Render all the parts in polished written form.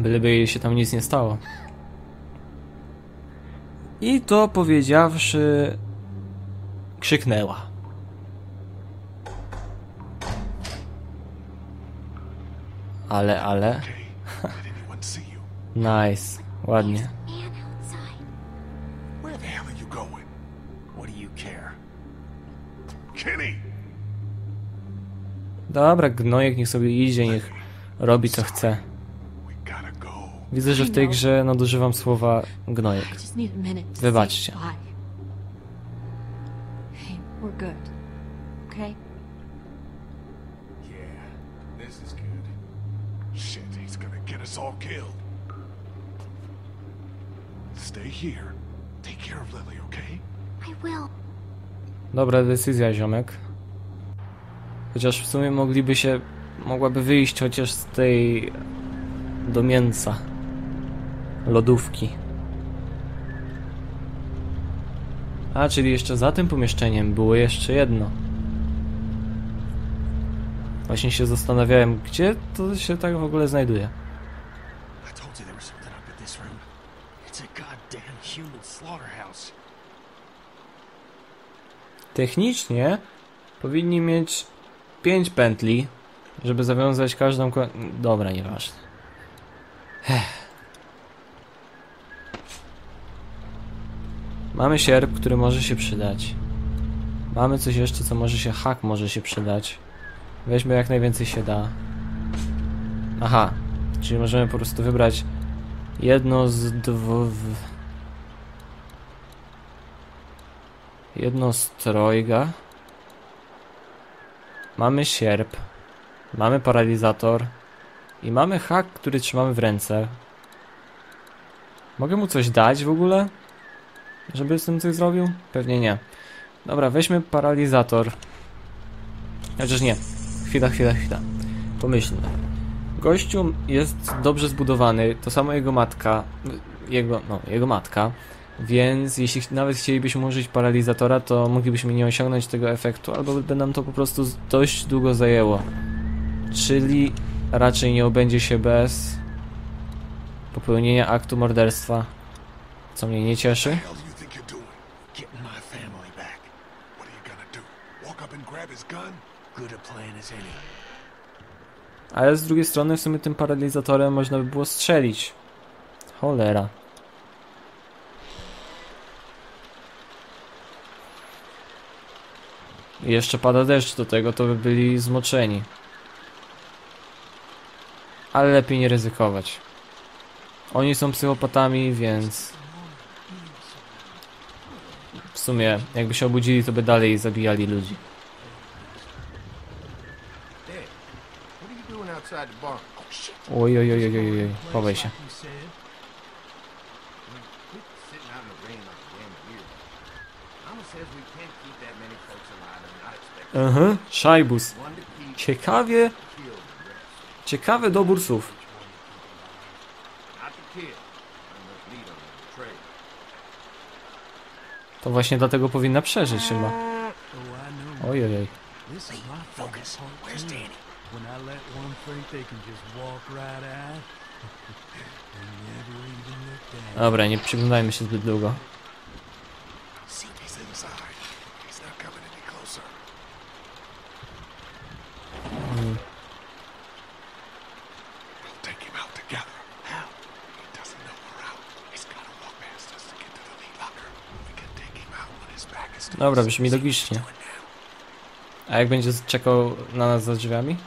Byleby jej się tam nic nie stało. I to powiedziawszy, krzyknęła. Ale. Nice. Ładnie. Dobra, gnojek niech sobie idzie, niech robi co chce. Widzę, że w tej grze nadużywam słowa gnojek. Wybaczcie. Dobra decyzja, ziomek. Chociaż w sumie mogłaby wyjść chociaż z tej do mięsa lodówki. A, czyli jeszcze za tym pomieszczeniem było jeszcze jedno. Właśnie się zastanawiałem, gdzie to się tak w ogóle znajduje. Technicznie powinni mieć 5 pętli, żeby zawiązać każdą Dobra, nieważne. Mamy sierp, który może się przydać. Mamy coś jeszcze, co może się... Hak może się przydać. Weźmy jak najwięcej się da. Aha. Czyli możemy po prostu wybrać jedno z jedno z trojga. Mamy sierp. Mamy paralizator. I mamy hak, który trzymamy w ręce. Mogę mu coś dać w ogóle? Żeby z tym coś zrobił? Pewnie nie. Dobra, weźmy paralizator. Chociaż nie. Chwila. Pomyślmy. Gościu jest dobrze zbudowany. To samo jego matka. Jego matka. Więc jeśli nawet chcielibyśmy użyć paralizatora, to moglibyśmy nie osiągnąć tego efektu, albo by nam to po prostu dość długo zajęło. Czyli raczej nie obędzie się bez popełnienia aktu morderstwa, co mnie nie cieszy. Ale z drugiej strony w sumie tym paralizatorem można by było strzelić. Cholera. I jeszcze pada deszcz do tego, to by byli zmoczeni. Ale lepiej nie ryzykować. Oni są psychopatami, więc... W sumie, jakby się obudzili, to by dalej zabijali ludzi. Oj, chowaj się. Aha, szajbus. Ciekawy dobór słów. To właśnie dlatego powinna przeżyć chyba. Ojej. Dobra, nie przyglądajmy się zbyt długo. Dobra, brzmi logicznie. A jak będzie czekał na nas za drzwiami?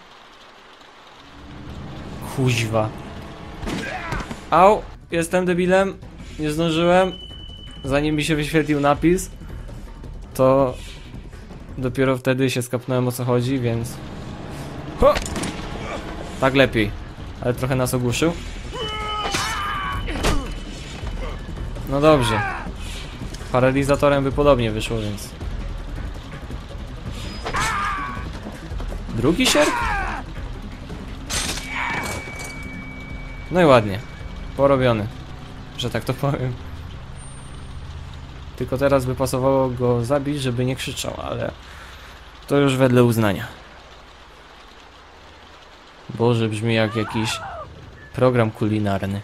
Kuźwa. Au! Jestem debilem. Nie zdążyłem. Zanim mi się wyświetlił napis, to dopiero wtedy się skapnąłem, o co chodzi, więc... Ho! Tak lepiej. Ale trochę nas ogłuszył. No dobrze. Paralizatorem by podobnie wyszło, więc... Drugi sierp? No i ładnie. Porobiony. Że tak to powiem. Tylko teraz by pasowało go zabić, żeby nie krzyczał, ale... To już wedle uznania. Boże, brzmi jak jakiś Program kulinarny.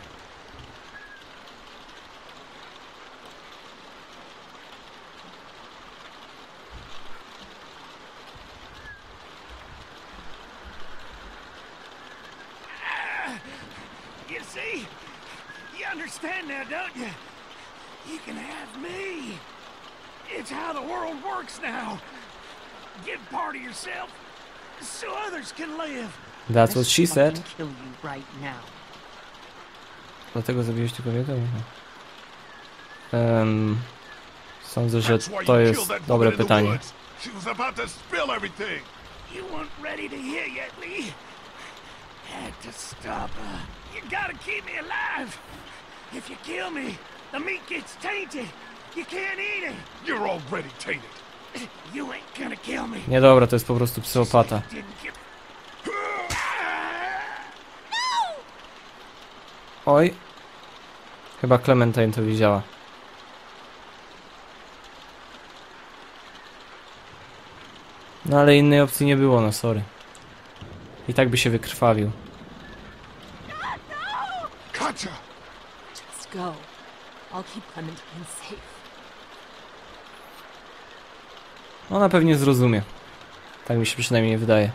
You see? You understand now, don't you? You can have me. It's how the world works now. Give part of yourself so others can live. That's what she said. Kill you right now. Dlatego zabiłeś tylko kobietę? Sądzę, że to jest dobre pytanie. She was about to spill everything. You weren't ready to hear yet, Lee. Had to stop her. You gotta keep me alive. If you kill me, the meat gets tainted. You can't eat it. You're already tainted. You ain't gonna kill me. Nie, dobra, to jest po prostu psychopata. Didn't kill. Oj. Chyba Clementine to widziała. No ale innej opcji nie było, no sorry. I tak by się wykrwawił. Katja! Just go. I'll keep Clementine safe. Ona pewnie zrozumie. Tak mi się przynajmniej wydaje.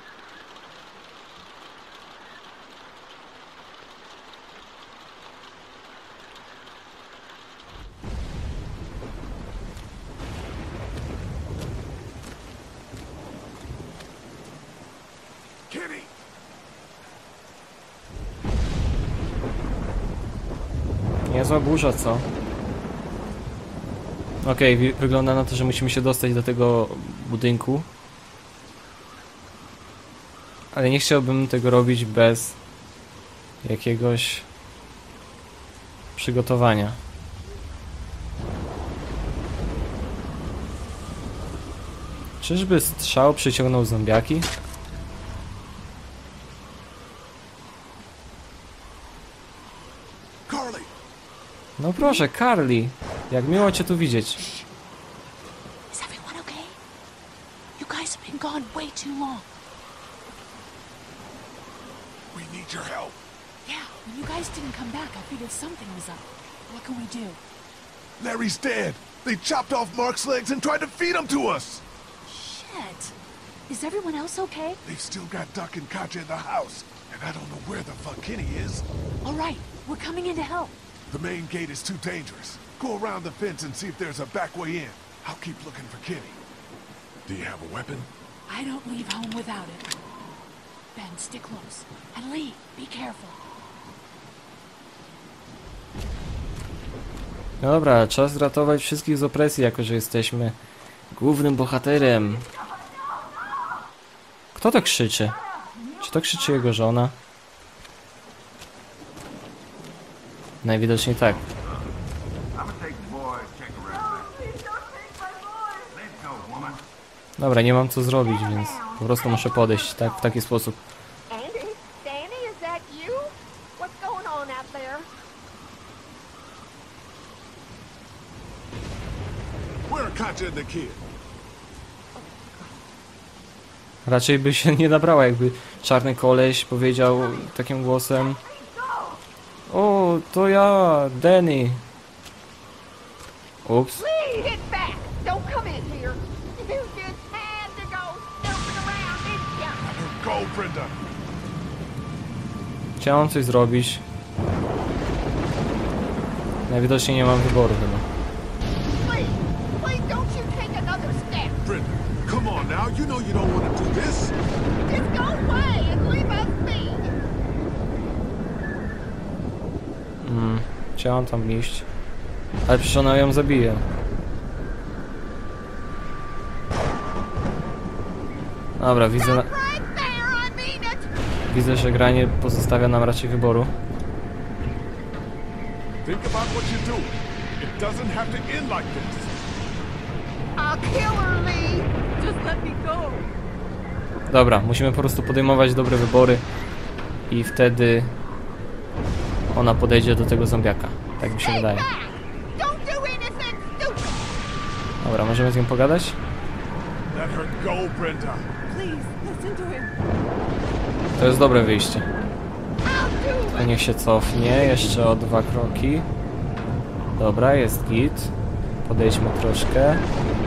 Kitty! Niezła burza, co? Okej, wygląda na to, że musimy się dostać do tego budynku. Ale nie chciałbym tego robić bez jakiegoś przygotowania. Czyżby strzał przyciągnął zombiaki? Carly! No proszę, Carly! Jak miło cię tu widzieć. Is everyone okay? You guys have been gone way too long. We need your help. Yeah, when you guys didn't come back, I figured something was up. What can we do? Larry's dead. They chopped off Mark's legs and tried to feed him to us. Shit. Is everyone else okay? They've still got Duck and Katja in the house, and I don't know where the fuck Kenny is. All right, we're coming in to help. The main gate is too dangerous. Go around the fence and see if there's a back way in. I'll keep looking for Kenny. Do you have a weapon? I don't leave home without it. Ben, stick close. And Lee, be careful. No dobra, czas ratować wszystkich z opresji, jako że jesteśmy głównym bohaterem. Kto to krzyczy? Czy to krzyczy jego żona? Najwidoczniej tak. Dobra, nie mam co zrobić, więc po prostu muszę podejść tak, w taki sposób. Andy? Danny, is that you? What's going on out there? Where are Katja and the kid? Raczej by się nie nabrała, jakby czarny koleś powiedział takim głosem: o, to ja, Danny. Ups. Lee, get back! Don't come in here! You just had to go snooping around, didn't ya? Go, Brenda. Chciałem coś zrobić. Najwidoczniej nie mam wyboru chyba. Please, please don't you take another step! Brenda, come on now. You know you don't want to do this. Just go away and leave us be! Chciałem tam iść. Ale przecież ona ją zabije. Dobra, widzę, Right there, I mean it! widzę, że granie pozostawia nam raczej wyboru. Think about what you're doing. It doesn't have to end like this. I'll kill her, Lee! Just let me go. Dobra, musimy po prostu podejmować dobre wybory i wtedy ona podejdzie do tego zombiaka. Tak mi się wydaje. Back! Don't do anything stupid! Dobra, możemy z nią pogadać? Let her go, Brenda. Please, listen to him. To jest dobre wyjście. I'll Tylko niech się cofnie jeszcze o 2 kroki. Dobra, jest git. Podejdźmy troszkę.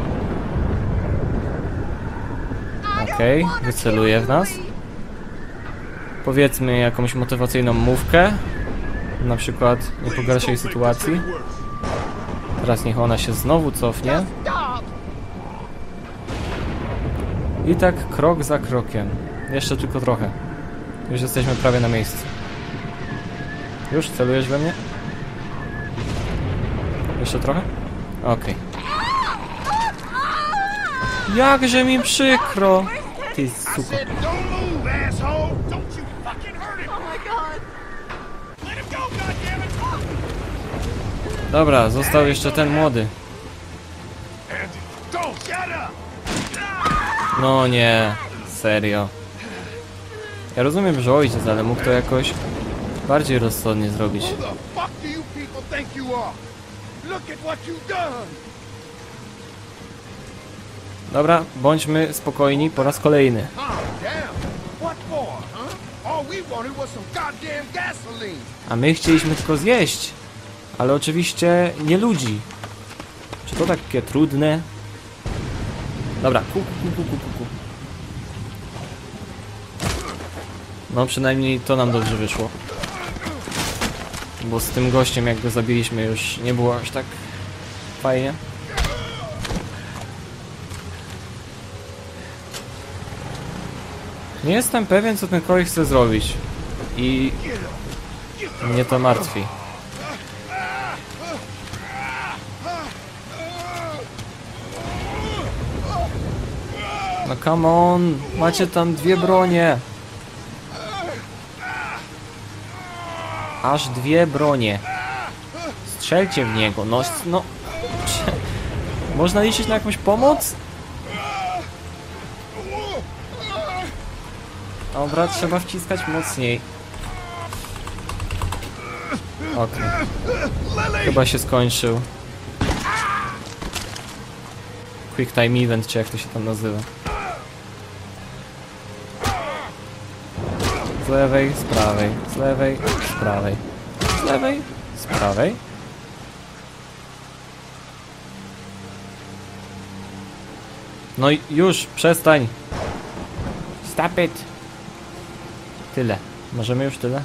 Okej, wyceluje w nas. Powiedzmy jakąś motywacyjną mówkę. Na przykład nie pogarszaj sytuacji. Teraz niech ona się znowu cofnie. Stop! I tak krok za krokiem. Jeszcze tylko trochę. Już jesteśmy prawie na miejscu. Już celujesz we mnie? Jeszcze trochę? Okej. Jakże mi przykro! Ty suko. Said don't move, asshole! Don't you fucking hurt him! Oh my god! Let him go, goddammit! Dobra, został jeszcze ten młody. Andy, Don't shut up! No nie, serio. Ja rozumiem, że ojciec, ale mógł to jakoś bardziej rozsądnie zrobić. Who the fuck do you people think you are? Look at what you've done! Dobra, bądźmy spokojni po raz kolejny. Calm down. What for, huh? All we wanted was some goddamn gasoline. A my chcieliśmy tylko zjeść. Ale oczywiście nie ludzi. Czy to takie trudne? Dobra, ku. No przynajmniej to nam dobrze wyszło. Bo z tym gościem jak go zabiliśmy już nie było aż tak fajnie. Nie jestem pewien co ten koleś chce zrobić. I mnie to martwi. No come on, macie tam 2 bronie. Aż 2 bronie. Strzelcie w niego, no. Można liczyć na jakąś pomoc? Dobra, trzeba wciskać mocniej. Okej. Chyba się skończył. Quick time event, czy jak to się tam nazywa. Z lewej, z prawej, z lewej, z prawej, z lewej, z prawej. No i już, przestań. Stop it. Tyle. Możemy już tyle?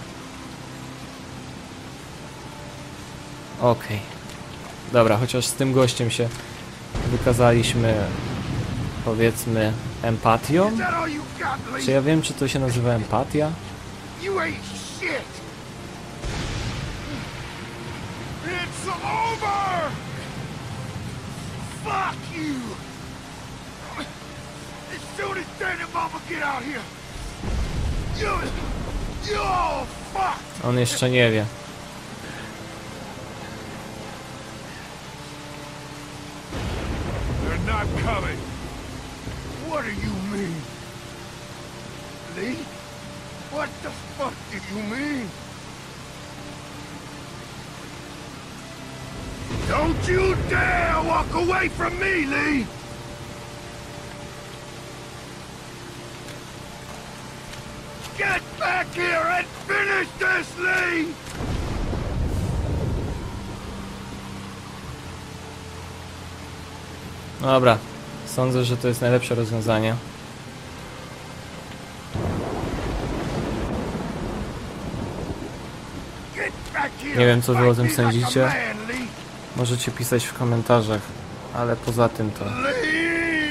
Okej. Dobra, chociaż z tym gościem się wykazaliśmy, powiedzmy, empatią. Is that all you got, Lee? Czy ja wiem, czy to się nazywa empatia? You ain't shit! It's over! Fuck you! As soon as Dad and Mama get out here, you're all fucked! On jeszcze nie wie. they're not coming. What do you mean? Lee? What the fuck do you mean? Don't you dare walk away from me, Lee! Get back here and finish this, Lee! Dobra. Sądzę, że to jest najlepsze rozwiązanie. Get back here Nie wiem, co wy o and tym fight me like a sądzicie. man, Lee! Możecie pisać w komentarzach, ale poza tym to... Lee!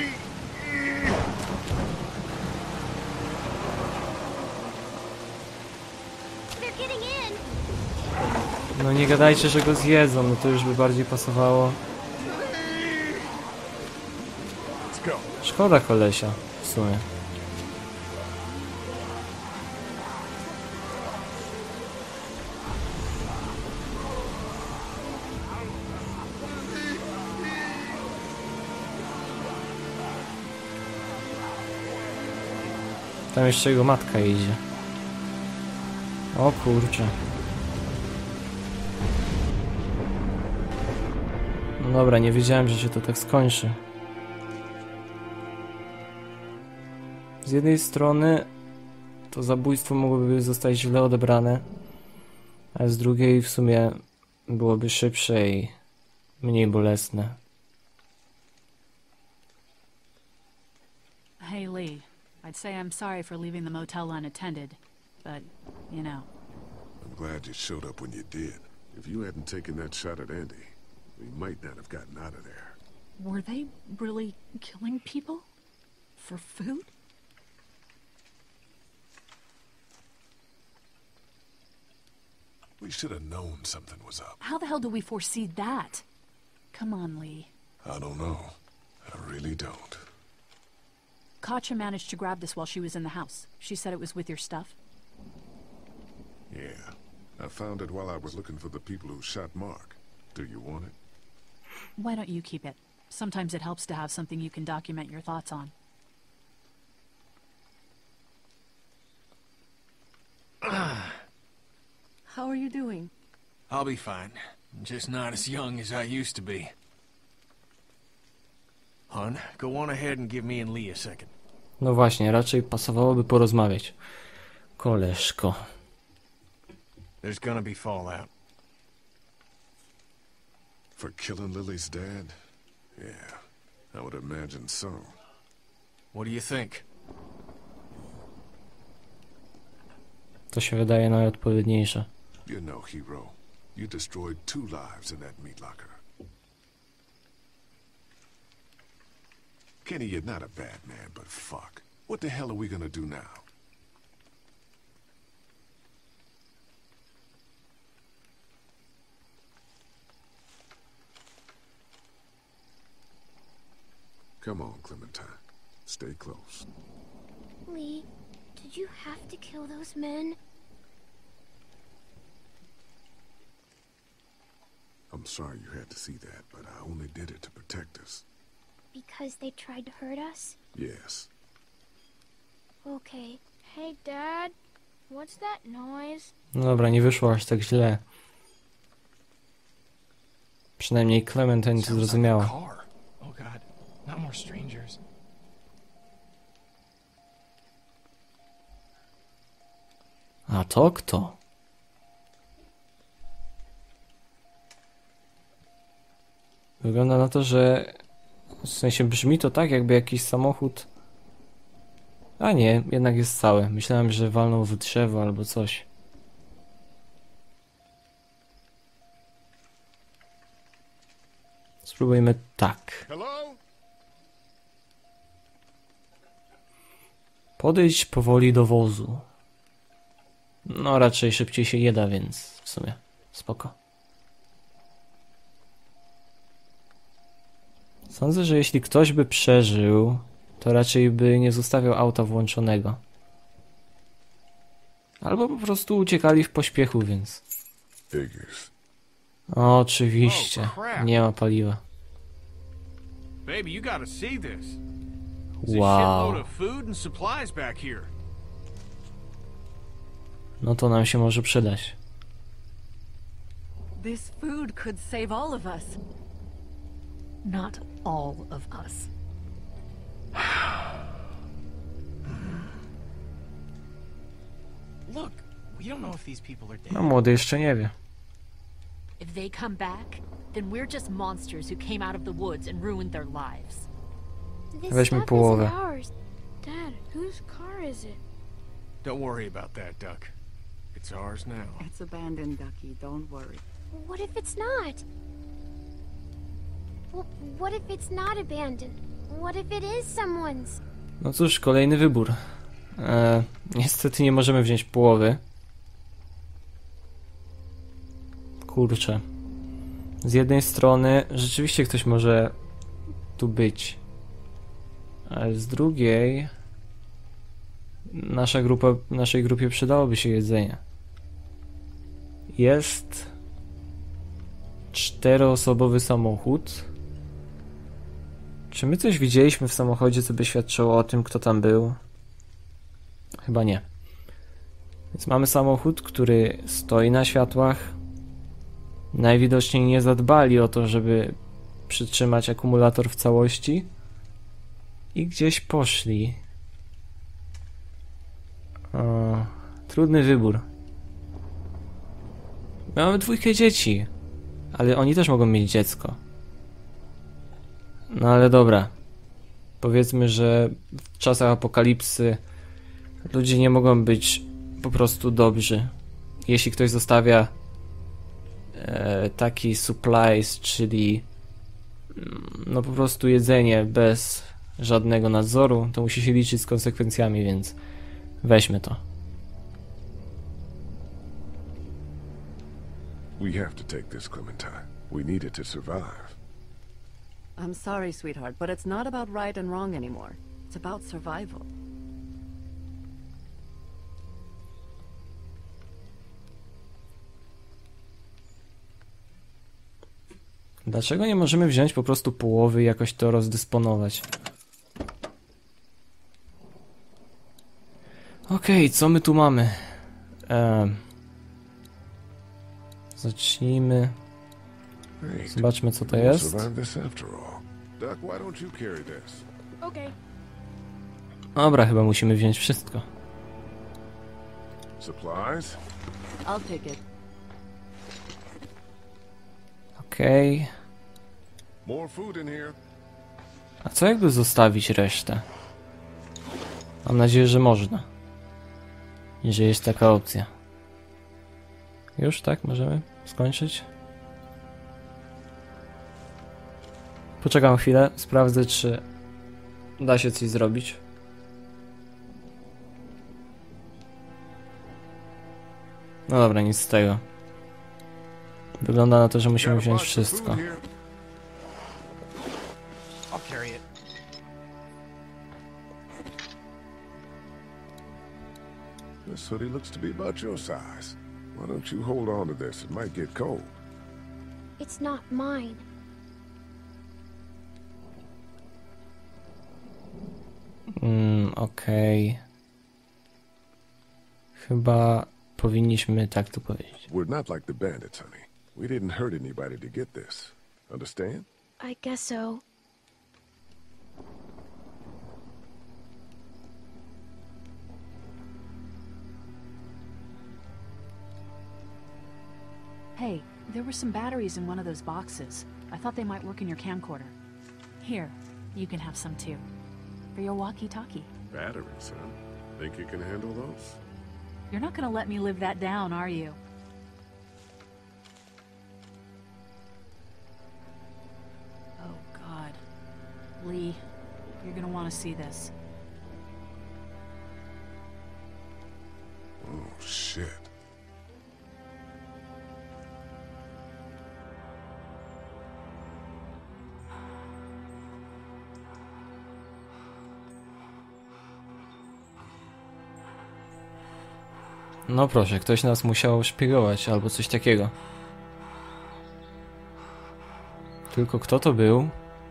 They're getting in! No nie gadajcie, że go zjedzą, no to już by bardziej pasowało. Let's go. Szkoda kolesia, w sumie. Tam jeszcze jego matka idzie. O kurczę. No dobra, nie wiedziałem, że się to tak skończy. Z jednej strony to zabójstwo mogłoby zostać źle odebrane, A z drugiej w sumie byłoby szybsze i mniej bolesne. Hey, Lee. I'd say I'm sorry for leaving the motel unattended, but, you know. I'm glad you showed up when you did. If you hadn't taken that shot at Andy, we might not have gotten out of there. Were they really killing people? For food? We should have known something was up. How the hell do we foresee that? Come on, Lee. I don't know. I really don't. Katja managed to grab this while she was in the house. She said it was with your stuff. Yeah. I found it while I was looking for the people who shot Mark. Do you want it? Why don't you keep it? Sometimes it helps to have something you can document your thoughts on. How are you doing? I'll be fine. I'm just not as young as I used to be. Hun, go on ahead and give me and Lee a second. No właśnie, raczej pasowałoby porozmawiać. Koleżko. There's gonna be fallout. For killing Lily's dad? Yeah, I would imagine so. What do you think? To się wydaje najodpowiedniejsze. You know, hero, you destroyed 2 lives in that meat locker. Kenny, you're not a bad man, but fuck. What the hell are we gonna do now? Come on, Clementine. Stay close. Lee, did you have to kill those men? I'm sorry you had to see that, but I only did it to protect us. Because they tried to hurt us? Yes. Okay. Hey, Dad. What's that noise? No dobra, nie wyszło aż tak źle. Przynajmniej Clementine to zrozumiała. Car. Oh God, not more strangers. A to kto? Wygląda na to, że w sensie brzmi to tak, jakby jakiś samochód... A nie, jednak jest cały. Myślałem, że walnął w drzewo albo coś. Spróbujmy tak. Hello? Podejdź powoli do wozu. No raczej szybciej się je da, więc w sumie spoko. Sądzę, że jeśli ktoś by przeżył, to raczej by nie zostawiał auta włączonego. Albo po prostu uciekali w pośpiechu, więc... Figures. Oczywiście, nie ma paliwa. Baby, you gotta see this. Wow. of food and supplies back here. No to nam się może przydać. This food could save all of us. Not all of us. Look, we don't know if these people are dead. No młody jeszcze nie wie. If they come back, then we're just monsters who came out of the woods and ruined their lives. This Weźmy stuff połowę. isn't ours. Dad, whose car is it? Don't worry about that, Duck. It's ours now. It's abandoned, Ducky. Don't worry. What if it's not? Well, what if it's not abandoned? What if it is someone's? No cóż, kolejny wybór. Niestety nie możemy wziąć połowy. Kurczę. Z jednej strony rzeczywiście ktoś może tu być. Ale z drugiej naszej grupie przydałoby się jedzenie. Jest 4-osobowy samochód. Czy my coś widzieliśmy w samochodzie, co by świadczyło o tym, kto tam był? Chyba nie. Więc mamy samochód, który stoi na światłach. Najwidoczniej nie zadbali o to, żeby przytrzymać akumulator w całości. I gdzieś poszli. Trudny wybór. My mamy 2 dzieci. Ale oni też mogą mieć dziecko. No ale dobra. Powiedzmy, że w czasach apokalipsy ludzie nie mogą być po prostu dobrzy. Jeśli ktoś zostawia taki supplies, czyli no po prostu jedzenie bez żadnego nadzoru, to musi się liczyć z konsekwencjami, więc weźmy to. We have to take this, Clementine. We need it to survive. I'm sorry, sweetheart, but it's not about right and wrong anymore. It's about survival. Dlaczego nie możemy wziąć po prostu połowy i jakoś to rozdysponować? Okej, co my tu mamy? Zacznijmy. Zobaczmy, co to jest. Dobra, chyba musimy wziąć wszystko. Supplies? I'll take it. Okej. More food in here. A co jakby zostawić resztę? Mam nadzieję, że można. I że jest taka opcja. Już tak? Możemy skończyć? Poczekam chwilę, sprawdzę, czy da się coś zrobić. No dobra, nic z tego. Wygląda na to, że musimy wziąć wszystko. I'll carry it. This hoodie looks to be about your size. Why don't you hold on to this? It might get cold. It's not mine. Okej. Chyba powinniśmy tak tu powiedzieć. We're not like the bandits, honey. We didn't hurt anybody to get this. Understand? I guess so. Hey, there were some batteries in one of those boxes. I thought they might work in your camcorder. Here, you can have some too. For your walkie-talkie. Batteries, huh? Think you can handle those? You're not gonna let me live that down, are you? Oh, God. Lee, you're gonna want to see this. Oh, shit. No proszę, ktoś nas musiał szpiegować albo coś takiego. Tylko kto to był?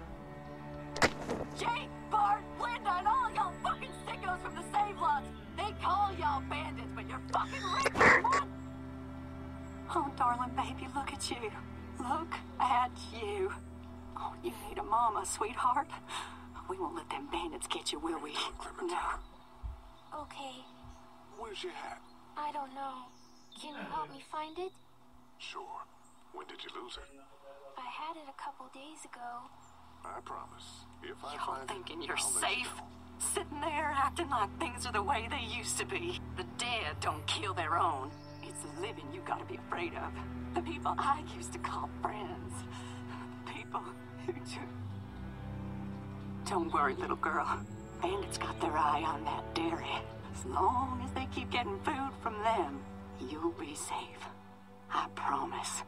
Jake, Bart, Linda, and all of y'all fucking sickos from the Save Lots. They call y'all bandits, but you're fucking regular. Oh, darling baby, look at you. Look at you. Oh, you need a mama, sweetheart. We won't let them bandits get you, will we? No. Okay, Where's your hat? I don't know. Can you help me find it? Sure. When did you lose it? I had it a couple days ago. I promise. If I Y'all find thinking it, you're I'll let you safe? know. Sitting there acting like things are the way they used to be. The dead don't kill their own. It's the living you gotta be afraid of. The people I used to call friends. People who do. Don't worry, little girl. Bandits got their eye on that dairy. As long as they keep getting food from them, you'll be safe. I promise.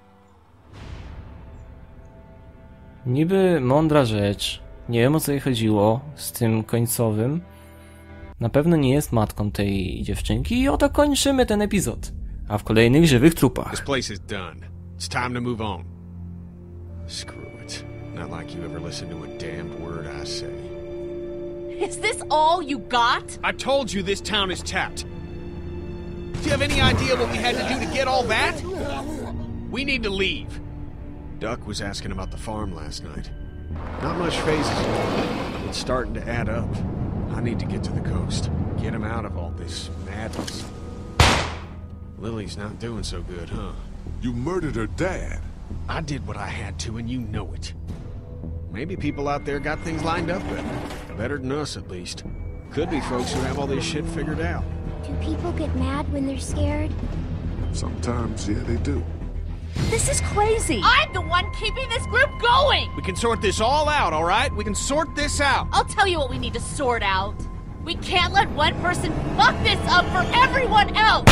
Niby mądra rzecz. Nie wiem, o co jej chodziło z tym końcowym. Na pewno nie jest matką tej dziewczynki i oto kończymy ten epizod. A w kolejnych żywych trupach. This place is done. It's time to move on. Screw it. Not like you ever listen to a damned word I say. Is this all you got? I told you this town is tapped. Do you have any idea what we had to do to get all that? We need to leave. Duck was asking about the farm last night. Not much phases yet. It's starting to add up. I need to get to the coast. Get him out of all this madness. Lily's not doing so good, huh? You murdered her dad. I did what I had to, and you know it. Maybe people out there got things lined up better. Better than us, at least. Could be folks who have all this shit figured out. Do people get mad when they're scared? Sometimes, yeah, they do. This is crazy! I'm the one keeping this group going! We can sort this all out, all right? We can sort this out. I'll tell you what we need to sort out. We can't let one person fuck this up for everyone else!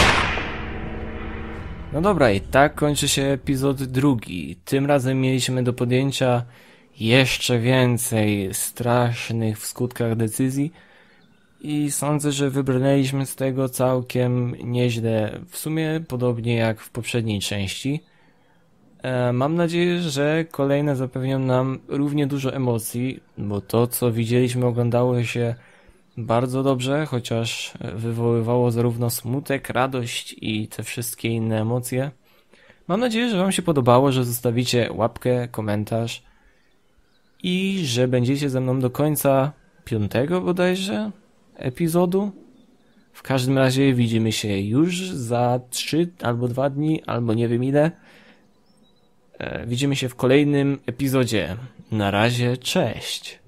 No dobra, i tak kończy się epizod 2. Tym razem mieliśmy do podjęcia jeszcze więcej strasznych w skutkach decyzji i sądzę, że wybrnęliśmy z tego całkiem nieźle, w sumie podobnie jak w poprzedniej części. Mam nadzieję, że kolejne zapewnią nam równie dużo emocji, bo to, co widzieliśmy, oglądało się bardzo dobrze, chociaż wywoływało zarówno smutek, radość i te wszystkie inne emocje. Mam nadzieję, że wam się podobało, że zostawicie łapkę, komentarz i że będziecie ze mną do końca 5. bodajże epizodu. W każdym razie widzimy się już za 3 albo 2 dni, albo nie wiem ile. Widzimy się w kolejnym epizodzie. Na razie, cześć!